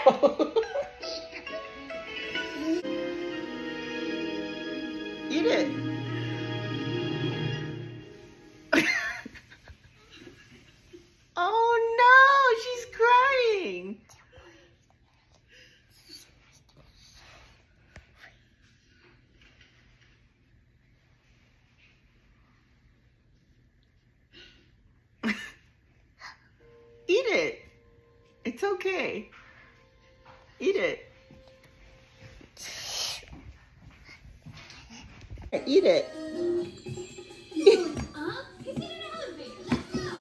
Eat it. Oh no, she's crying. Eat it. It's okay. Eat it. Eat it.